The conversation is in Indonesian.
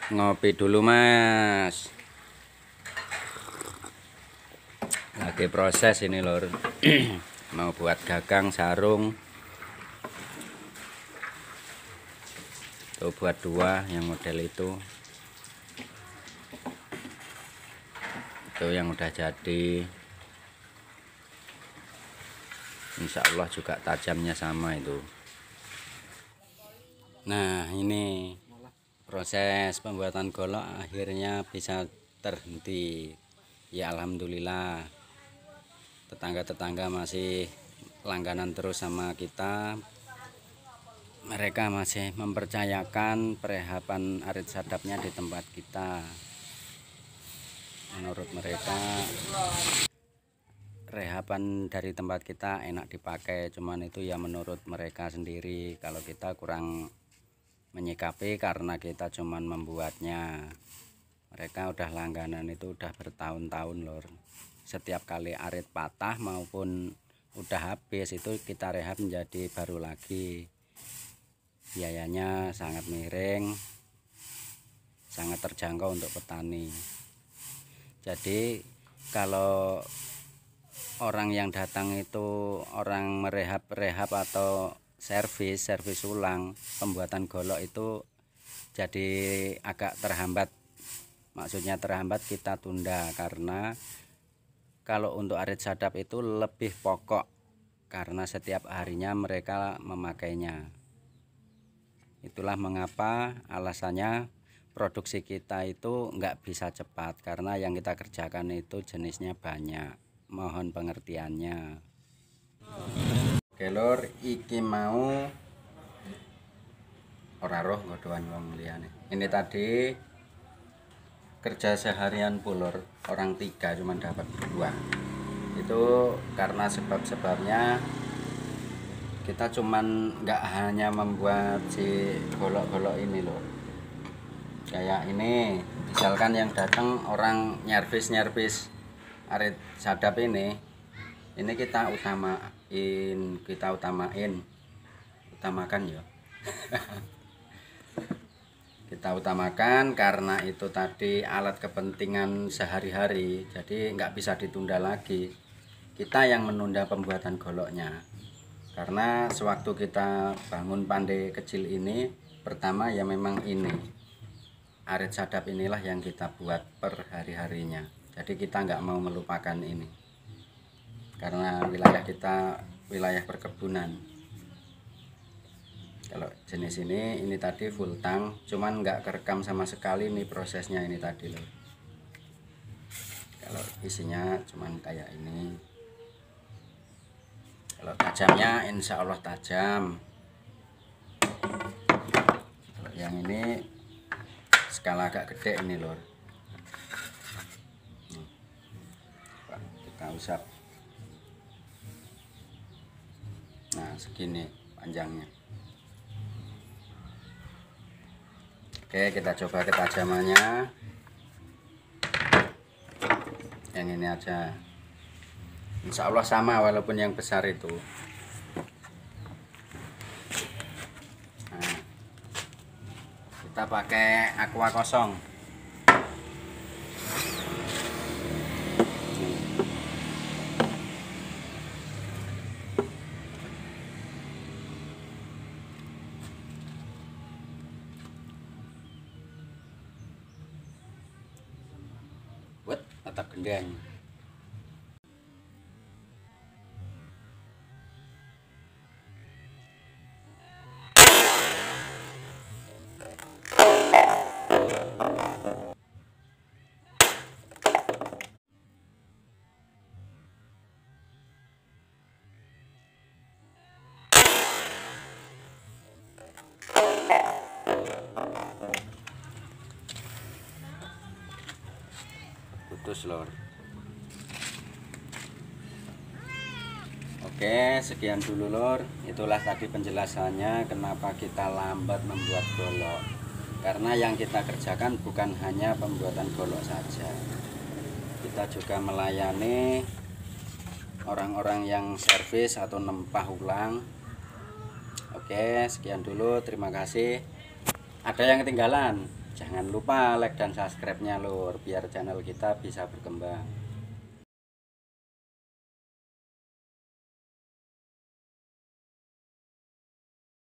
Ngopi dulu Mas. Lagi proses ini lor. Mau buat gagang sarung. Tuh buat dua yang model itu. Itu yang udah jadi. Insya Allah juga tajamnya sama itu. Nah ini proses pembuatan golok akhirnya bisa terhenti. Ya alhamdulillah. Tetangga-tetangga masih langganan terus sama kita. Mereka masih mempercayakan perehapan arit sadapnya di tempat kita. Menurut mereka rehapan dari tempat kita enak dipakai, cuman itu ya menurut mereka sendiri. Kalau kita kurang menyikapi karena kita cuman membuatnya. Mereka udah langganan itu udah bertahun-tahun lor. Setiap kali arit patah maupun udah habis itu kita rehab menjadi baru lagi. Biayanya sangat miring, sangat terjangkau untuk petani. Jadi kalau orang yang datang itu orang merehab atau servis ulang pembuatan golok itu jadi agak terhambat. Maksudnya terhambat kita tunda karena kalau untuk arit sadap itu lebih pokok karena setiap harinya mereka memakainya. Itulah mengapa alasannya produksi kita itu nggak bisa cepat karena yang kita kerjakan itu jenisnya banyak. Mohon pengertiannya. Oke lor, iki mau ora roh ngodoan wong liyane. Ini tadi kerja seharian pulur orang 3 cuma dapat 2. Itu karena sebabnya kita cuman nggak hanya membuat si golok-golok ini loh. Kayak ini misalkan yang datang orang nyervis arit sadap ini kita utamakan ya. Kita utamakan karena itu tadi alat kepentingan sehari-hari, jadi nggak bisa ditunda lagi. Kita yang menunda pembuatan goloknya karena sewaktu kita bangun pandai kecil ini, pertama ya memang ini arit sadap inilah yang kita buat per hari-harinya. Jadi kita nggak mau melupakan ini karena wilayah kita wilayah perkebunan. Kalau jenis ini tadi full tank, cuman nggak kerekam sama sekali nih prosesnya ini tadi loh. Kalau isinya cuman kayak ini. Kalau tajamnya insya Allah tajam. Kalau yang ini skala agak gede ini lor. Kita usap. Nah segini panjangnya. Oke, kita coba ketajamannya. Yang ini aja. Insya Allah sama walaupun yang besar itu. Nah, kita pakai aqua kosong. Buat tetap gendang. Putus lor. Oke, sekian dulu lor. Itulah tadi penjelasannya kenapa kita lambat membuat golok. Karena yang kita kerjakan bukan hanya pembuatan golok saja. Kita juga melayani orang-orang yang servis atau nempah ulang. Oke, sekian dulu. Terima kasih. Ada yang ketinggalan? Jangan lupa like dan subscribe-nya lur, biar channel kita bisa berkembang.